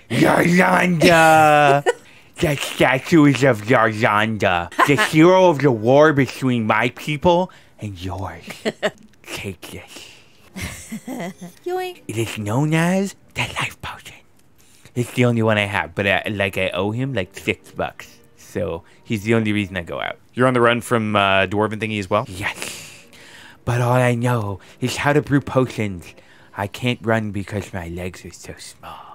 Yarlanda! The statues of Yarlanda, the hero of the war between my people and yours. Take this. Yoink. It is known as the life potion. It's the only one I have, but I owe him like $6. So he's the only reason I go out. You're on the run from Dwarven thingy as well? Yes. But all I know is how to brew potions. I can't run because my legs are so small.